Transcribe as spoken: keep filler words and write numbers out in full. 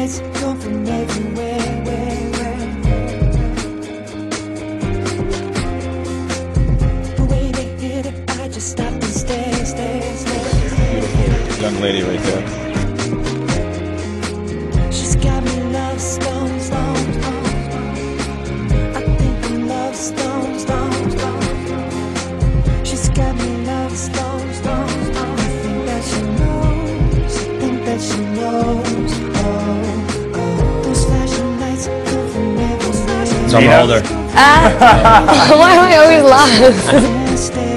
lights come from everywhere. The way they hit it, I just stopped and stared, stared, stared. Beautiful young lady right there. She's got me love stone, stone, stone. I think I'm love stone, stone, stone. She's got me love stone, stone, stone. I think that she knows, I think that she knows. Oh, oh. Those flashing lights come from everywhere. Somerhalder. Ah, why am I always lost?